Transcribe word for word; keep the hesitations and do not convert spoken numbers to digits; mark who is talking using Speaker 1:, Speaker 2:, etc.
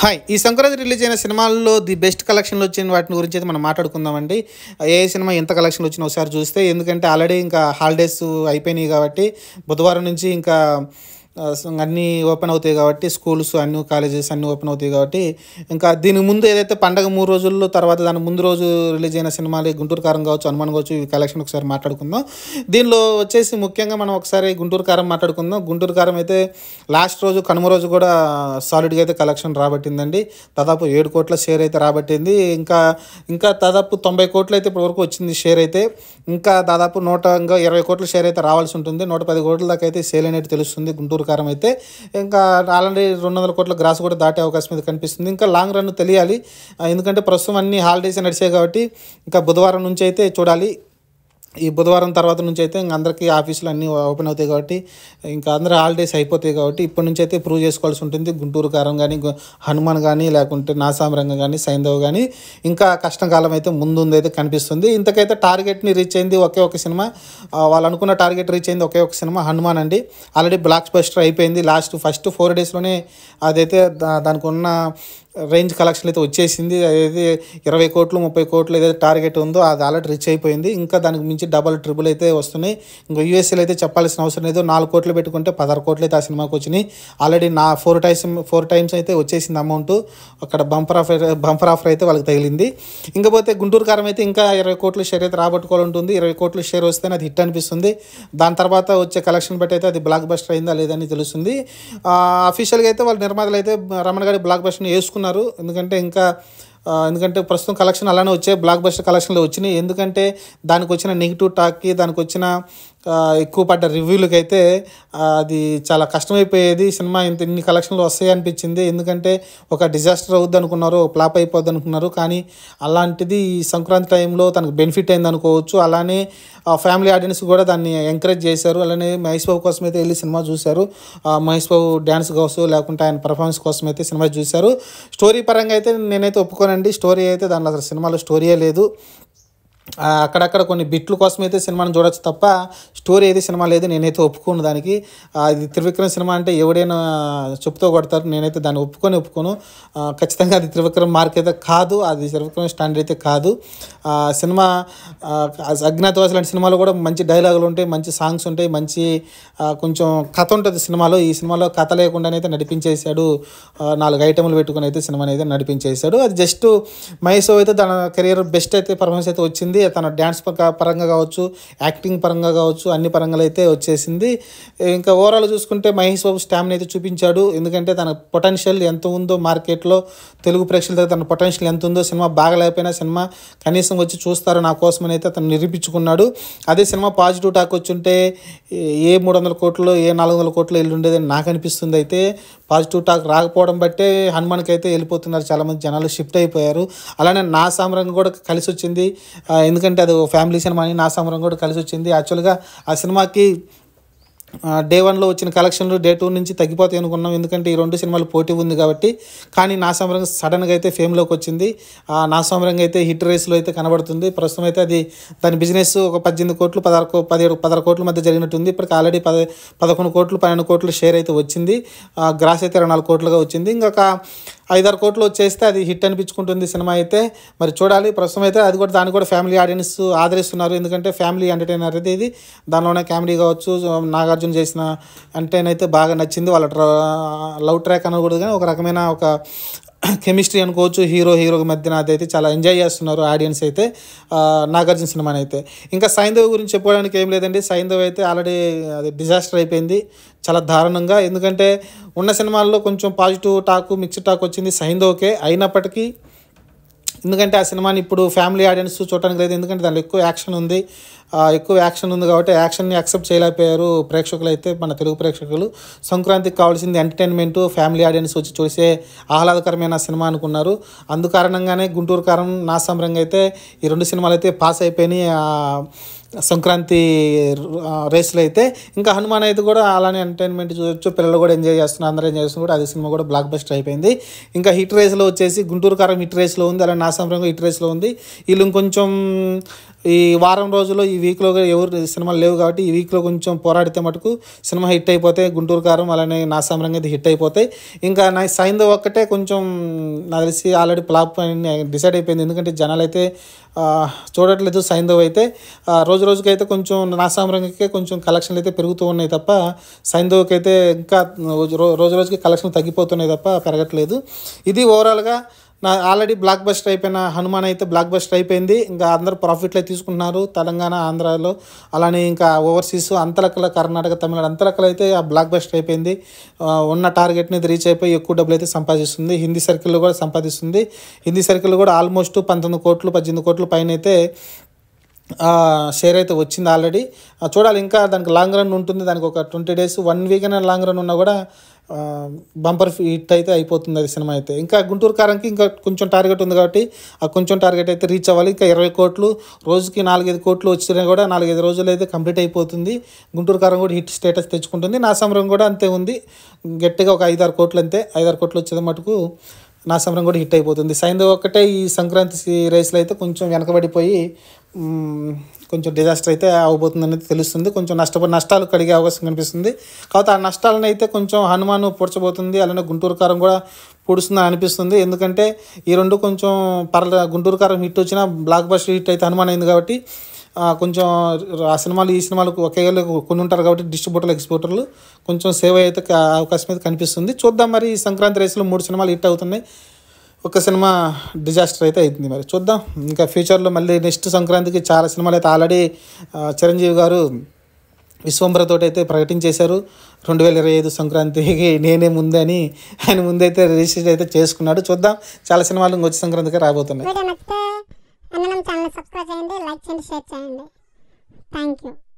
Speaker 1: Hi ఈ Sankranti release అయిన సినిమాల్లో ది బెస్ట్ కలెక్షన్లు వచ్చిన వాటి గురించి అయితే మనం మాట్లాడుకుందామండి. ఏ సినిమా ఎంత కలెక్షన్లు వచ్చినా ఒకసారి చూస్తే, ఎందుకంటే ఆల్రెడీ ఇంకా హాలిడేస్ అయిపోయినాయి కాబట్టి బుధవారం నుంచి ఇంకా అన్నీ ఓపెన్ అవుతాయి కాబట్టి స్కూల్స్ అన్ని కాలేజెస్ అన్నీ ఓపెన్ అవుతాయి కాబట్టి ఇంకా దీనికి ముందు ఏదైతే పండగ మూడు రోజుల్లో తర్వాత దాని ముందు రోజు రిలీజ్ అయిన సినిమాలు గుంటూరు కారం కావచ్చు, హనుమాన్ కావచ్చు, ఈ కలెక్షన్ ఒకసారి మాట్లాడుకుందాం. దీనిలో వచ్చేసి ముఖ్యంగా మనం ఒకసారి గుంటూరు కారం మాట్లాడుకుందాం. గుంటూరు కారం అయితే లాస్ట్ రోజు కనుమ రోజు కూడా సాలిడ్గా అయితే కలెక్షన్ రాబట్టిందండి. దాదాపు ఏడు కోట్ల షేర్ అయితే రాబట్టింది. ఇంకా ఇంకా దాదాపు తొంభై కోట్లు అయితే ఇప్పటివరకు వచ్చింది షేర్ అయితే. ఇంకా దాదాపు నూట ఇంకా ఇరవై కోట్ల షేర్ అయితే రావాల్సి ఉంటుంది. నూట పది కోట్ల దాకా అయితే సేల్ అనేది తెలుస్తుంది గుంటూరు కారం అయితే. ఇంకా ఆల్రెడీ రెండు వందల కోట్ల గ్రాస్ కూడా దాటే అవకాశం అయితే కనిపిస్తుంది. ఇంకా లాంగ్ రన్ తెలియాలి, ఎందుకంటే ప్రస్తుతం అన్ని హాలిడేస్ నడిచాయి కాబట్టి ఇంకా బుధవారం నుంచి అయితే చూడాలి. ఈ బుధవారం తర్వాత నుంచి అయితే ఇంక అందరికీ ఆఫీసులు అన్నీ ఓపెన్ అవుతాయి కాబట్టి ఇంకా అందరూ హాలిడేస్ అయిపోతాయి కాబట్టి ఇప్పటి నుంచి అయితే ప్రూవ్ చేసుకోవాల్సి ఉంటుంది. గుంటూరు కారం కానీ, హనుమాన్ కానీ, లేకుంటే నాసామరంగం కానీ, సైంధవ్ కానీ ఇంకా కష్టకాలం అయితే ముందుంది అయితే కనిపిస్తుంది. ఇంతకైతే టార్గెట్ని రీచ్ అయింది ఒకే ఒక సినిమా. వాళ్ళు అనుకున్న టార్గెట్ రీచ్ అయింది ఒకే ఒక సినిమా, హనుమాన్ అండి. ఆల్రెడీ బ్లాక్ బస్టర్ అయిపోయింది. లాస్ట్ ఫస్ట్ ఫోర్ డేస్లోనే అదైతే దానికి ఉన్న రేంజ్ కలెక్షన్ అయితే వచ్చేసింది. అదైతే ఇరవై కోట్లు ముప్పై కోట్లు ఏదైతే టార్గెట్ ఉందో అది ఆల్రెడీ రీచ్ అయిపోయింది. ఇంకా దానికి మించి డబల్ ట్రిపుల్ అయితే వస్తున్నాయి. ఇంకా యూఎస్ఏలో అయితే చెప్పాల్సిన అవసరం లేదు. నాలుగు కోట్లు పెట్టుకుంటే పదహారు కోట్లు అయితే ఆ సినిమాకి వచ్చినాయి. ఆల్రెడీ నా ఫోర్ టైమ్స్ ఫోర్ టైమ్స్ అయితే వచ్చేసింది అమౌంట్. అక్కడ బంపర్ ఆఫర్ బంపర్ ఆఫర్ అయితే వాళ్ళకి తగిలింది. ఇంకపోతే గుంటూరు కారం అయితే ఇంకా ఇరవై కోట్ల షేర్ అయితే రాబట్టుకోవాలి ఉంటుంది. ఇరవై కోట్ల షేర్ వస్తేనే అది హిట్ అనిపిస్తుంది. దాని తర్వాత వచ్చే కలెక్షన్ బట్టి అయితే అది బ్లాక్ బస్టర్ అయిందా లేదని తెలుస్తుంది. అఫీషియల్గా అయితే వాళ్ళ నిర్మాతలు అయితే రమణ గారి బ్లాక్ బస్టర్ని వేసుకున్నారు. ఎందుకంటే ఇంకా ఎందుకంటే ప్రస్తుతం కలెక్షన్ అలానే వచ్చాయి, బ్లాక్ బస్టర్ కలెక్షన్లో వచ్చినాయి. ఎందుకంటే దానికి వచ్చిన నెగిటివ్ టాక్కి, దానికి వచ్చిన ఎక్కువ పడ్డ రివ్యూలకి అయితే అది చాలా కష్టమైపోయేది. సినిమా ఇంత ఇన్ని కలెక్షన్లు వస్తాయి అనిపించింది. ఎందుకంటే ఒక డిజాస్టర్ అవుద్ది అనుకున్నారు, ఫ్లాప్ అయిపోద్ది అనుకున్నారు. కానీ అలాంటిది ఈ సంక్రాంతి టైంలో తనకు బెనిఫిట్ అయింది అనుకోవచ్చు. అలానే ఫ్యామిలీ ఆడియన్స్ కూడా దాన్ని ఎంకరేజ్ చేశారు. అలానే మహేష్ బాబు కోసం అయితే వెళ్ళి సినిమా చూశారు. మహేష్ బాబు డ్యాన్స్ కోసం లేకుంటే ఆయన పర్ఫార్మెన్స్ కోసం అయితే సినిమా చూశారు. స్టోరీ పరంగా అయితే నేనైతే ఒప్పుకోనండి. స్టోరీ అయితే దానిలో అసలు సినిమాలో స్టోరీయే లేదు. అక్కడక్కడ కొన్ని బిట్ల కోసం అయితే సినిమాని చూడొచ్చు తప్ప స్టోరీ అయితే సినిమా లేదు. నేనైతే ఒప్పుకోను దానికి. అది త్రివిక్రమ్ సినిమా అంటే ఎవడైనా చెప్తూ కొడతారు. నేనైతే దాన్ని ఒప్పుకొని ఒప్పుకోను ఖచ్చితంగా అది త్రివిక్రమ్ మార్క్ అయితే కాదు, అది త్రివిక్రమ్ స్టాండర్డ్ అయితే కాదు. సినిమా అజ్ఞాతవాసి లాంటి సినిమాలో కూడా మంచి డైలాగులు ఉంటాయి, మంచి సాంగ్స్ ఉంటాయి, మంచి కొంచెం కథ ఉంటుంది సినిమాలో. ఈ సినిమాలో కథ లేకుండానైతే నడిపించేశాడు. నాలుగు ఐటెంలు పెట్టుకుని అయితే సినిమాని అయితే నడిపించేశాడు. అది జస్ట్ మహేష్ అయితే తన కెరియర్ బెస్ట్ అయితే పర్ఫార్మెన్స్ అయితే వచ్చింది. తన డ్యాన్స్ పరంగా కావచ్చు, యాక్టింగ్ పరంగా కావచ్చు, అన్ని పరంగా అయితే వచ్చేసింది. ఇంకా ఓవరాల్ చూసుకుంటే మహేష్ బాబు స్టామినా అయితే చూపించాడు. ఎందుకంటే తన పొటెన్షియల్ ఎంత ఉందో మార్కెట్లో, తెలుగు ప్రేక్షకుల దగ్గర తన పొటెన్షియల్ ఎంత ఉందో, సినిమా బాగా లేకపోయినా సినిమా కనీసం వచ్చి చూస్తారు నా కోసం అని అయితే అతను నిరూపించుకున్నాడు. అదే సినిమా పాజిటివ్ టాక్ వచ్చుంటే ఏ మూడు వందల కోట్లు ఏ నాలుగు వందల కోట్లు వెళ్ళి ఉండేదని నాకు అనిపిస్తుంది. అయితే పాజిటివ్ టాక్ రాకపోవడం బట్టే హనుమాన్కి అయితే వెళ్ళిపోతున్నారు చాలామంది జనాలు, షిఫ్ట్ అయిపోయారు. అలానే నా సామ్రాజ్యం కూడా కలిసి వచ్చింది. ఎందుకంటే అది ఫ్యామిలీ సినిమా అని నా సామ్రాజ్యం కూడా కలిసి వచ్చింది. యాక్చువల్గా ఆ సినిమాకి డే వన్లో వచ్చిన కలెక్షన్లు డే టూ నుంచి తగ్గిపోతాయి అనుకున్నాం, ఎందుకంటే ఈ రెండు సినిమాలు పోటీ ఉంది కాబట్టి. కానీ నా సామ్రాజ్యం సడన్గా అయితే ఫేమ్లోకి వచ్చింది. నా సామ్రాజ్యం అయితే హిట్ రేస్లో అయితే కనబడుతుంది. ప్రస్తుతం అయితే అది దాని బిజినెస్ ఒక పద్దెనిమిది కోట్లు పదహారు కో పదిహేడు పదహారు కోట్ల మధ్య జరిగినట్టుంది. ఇప్పటికి ఆల్రెడీ పద పదకొండు కోట్లు పన్నెండు కోట్లు షేర్ అయితే వచ్చింది. గ్రాస్ అయితే ఇరవై నాలుగు కోట్లుగా వచ్చింది. ఇంకొక ఐదారు కోట్లు వచ్చేస్తే అది హిట్ అనిపించుకుంటుంది సినిమా అయితే. మరి చూడాలి. ప్రస్తుతం అయితే అది కూడా దాన్ని కూడా ఫ్యామిలీ ఆడియన్స్ ఆదరిస్తున్నారు. ఎందుకంటే ఫ్యామిలీ ఎంటర్టైనర్ అయితే ఇది. దానిలోనే కామెడీ కావచ్చు, నాగార్జున చేసిన ఎంటర్టైన్ అయితే బాగా నచ్చింది. వాళ్ళ లవ్ ట్రాక్ అనకూడదు కానీ ఒక రకమైన ఒక కెమిస్ట్రీ అనుకోవచ్చు హీరో హీరో మధ్యన. అదైతే చాలా ఎంజాయ్ చేస్తున్నారు ఆడియన్స్ అయితే నాగార్జున సినిమాని అయితే. ఇంకా సైంధవ్ గురించి చెప్పుకోవడానికి ఏం లేదండి. సైంధవ్ అయితే ఆల్రెడీ అది డిజాస్టర్ అయిపోయింది చాలా దారుణంగా. ఎందుకంటే ఉన్న సినిమాల్లో కొంచెం పాజిటివ్ టాక్ మిక్స్డ్ టాక్ వచ్చింది సైంధవ్కే. అయినప్పటికీ ఎందుకంటే ఆ సినిమాని ఇప్పుడు ఫ్యామిలీ ఆడియన్స్ చూడటానికి లేదు. ఎందుకంటే దానిలో ఎక్కువ యాక్షన్ ఉంది ఎక్కువ యాక్షన్ ఉంది కాబట్టి యాక్షన్ని యాక్సెప్ట్ చేయలేకపోయారు ప్రేక్షకులు అయితే, మన తెలుగు ప్రేక్షకులు. సంక్రాంతికి కావాల్సింది ఎంటర్టైన్మెంట్, ఫ్యామిలీ ఆడియన్స్ వచ్చి చూసే ఆహ్లాదకరమైన సినిమా అనుకున్నారు. అందుకారణంగానే గుంటూరు కారం నా సామ్రాజ్యం అయితే ఈ రెండు సినిమాలు అయితే పాస్ అయిపోయినాయి. సంక్రాంతి రేస్లో అయితే. ఇంకా హనుమాన్ అయితే కూడా అలానే ఎంటర్టైన్మెంట్ చూడొచ్చు, పిల్లలు కూడా ఎంజాయ్ చేస్తున్నారు, అందరూ ఎంజాయ్ చేస్తున్నారు కూడా. అదే సినిమా కూడా బ్లాక్ బస్టర్ అయిపోయింది. ఇంకా హిట్ రేస్లో వచ్చేసి గుంటూరు కారం హిట్ రేస్లో ఉంది, అలానే నాసాంబరంగా హిట్ రేస్లో ఉంది. వీళ్ళు ఇంకొంచెం ఈ వారం రోజుల్లో ఈ వీక్లో ఎవరు సినిమాలు లేవు కాబట్టి ఈ వీక్లో కొంచెం పోరాడితే మటుకు సినిమా హిట్ అయిపోతాయి. గుంటూరు కారం అలానే నాసాంబరంగా అయితే హిట్ అయిపోతాయి. ఇంకా నా సైంధవ్ ఒక్కటే కొంచెం నాకు తెలిసి ఆల్రెడీ ఫ్లాప్ అని డిసైడ్ అయిపోయింది. ఎందుకంటే జనాలు అయితే చూడట్లేదు. సైంధవ్ అయితే రోజు రోజుకైతే కొంచెం నాసాంబరంగాకే కొంచెం కలెక్షన్లు అయితే పెరుగుతూ ఉన్నాయి తప్ప సైంధవ్కి అయితే ఇంకా రోజు రోజుకి కలెక్షన్లు తగ్గిపోతున్నాయి తప్ప పెరగట్లేదు. ఇది ఓవరాల్గా నా ఆల్రెడీ బ్లాక్ బస్టర్ అయిపోయిన హనుమాన్ అయితే బ్లాక్ బస్టర్ అయిపోయింది. ఇంకా అందరూ ప్రాఫిట్లో తీసుకుంటున్నారు తెలంగాణ, ఆంధ్రాలో, అలానే ఇంకా ఓవర్సీస్ అంతలక్కల కర్ణాటక, తమిళనాడు అంతలక్కలు అయితే ఆ బ్లాక్ బస్టర్ అయిపోయింది. ఉన్న టార్గెట్ని రీచ్ అయిపోయి ఎక్కువ డబ్బులు అయితే సంపాదిస్తుంది. హిందీ సర్కిల్లో కూడా సంపాదిస్తుంది. హిందీ సర్కిల్ కూడా ఆల్మోస్ట్ పంతొమ్మిది కోట్లు పద్దెనిమిది కోట్ల పైన అయితే షేర్ అయితే వచ్చింది ఆల్రెడీ. చూడాలి, ఇంకా దానికి లాంగ్ రన్ ఉంటుంది. దానికి ఒక ట్వంటీ డేస్ వన్ వీక్ అయినా లాంగ్ రన్ ఉన్నా కూడా బంపర్ హిట్ అయితే అయిపోతుంది అది సినిమా అయితే. ఇంకా గుంటూరు కారంకి ఇంకా కొంచెం టార్గెట్ ఉంది కాబట్టి ఆ కొంచెం టార్గెట్ అయితే రీచ్ అవ్వాలి. ఇంకా ఇరవై కోట్లు రోజుకి నాలుగైదు కోట్లు వచ్చినా కూడా నాలుగైదు రోజులు అయితే కంప్లీట్ అయిపోతుంది. గుంటూరు కారం కూడా హిట్ స్టేటస్ తెచ్చుకుంటుంది. నాసాంబరం కూడా అంతే ఉంది, గట్టిగా ఒక ఐదారు కోట్లు అంతే. ఐదారు కోట్లు వచ్చేది మటుకు నాసాంబరం కూడా హిట్ అయిపోతుంది. సైంధవ్ ఒక్కటే ఈ సంక్రాంతి రేస్లో అయితే కొంచెం వెనకబడిపోయి కొంచెం డిజాస్టర్ అయితే అవబోతుందనేది తెలుస్తుంది. కొంచెం నష్టపడి నష్టాలు కడిగే అవకాశం కనిపిస్తుంది. కాబట్టి ఆ నష్టాలను అయితే కొంచెం హనుమాన్ పూడ్చబోతుంది, అలానే గుంటూరు కారం కూడా పూడుస్తుందని అనిపిస్తుంది. ఎందుకంటే ఈ రెండు కొంచెం పర్ల గుంటూరు కారం హిట్ వచ్చినా బ్లాక్ బస్టర్ హిట్ అయితే హనుమాన్ అయింది కాబట్టి కొంచెం ఆ సినిమాలు ఈ సినిమాలకు ఒకే కొన్ని ఉంటారు కాబట్టి డిస్ట్రిబ్యూటర్లు ఎక్స్పోర్టర్లు కొంచెం సేవ్ అయితే అవకాశం అయితే కనిపిస్తుంది. చూద్దాం మరి. ఈ సంక్రాంతి రేసులో మూడు సినిమాలు హిట్ అవుతున్నాయి, ఒక సినిమా డిజాస్టర్ అయితే అవుతుంది. మరి చూద్దాం. ఇంకా ఫ్యూచర్లో మళ్ళీ నెక్స్ట్ సంక్రాంతికి చాలా సినిమాలు అయితే ఆల్రెడీ చిరంజీవి గారు విశ్వంబరతో అయితే ప్రకటించేశారు. రెండు వేల ఇరవై ఐదు సంక్రాంతికి నేనే ముందే అని ఆయన ముందైతే రిజిస్టర్ అయితే చేసుకున్నాడు. చూద్దాం, చాలా సినిమాలు వచ్చే సంక్రాంతికి రాబోతున్నాయి.
Speaker 2: సబ్స్క్రైబ్ చేయండి, లైక్ చేయండి, షేర్ చేయండి. Thank you.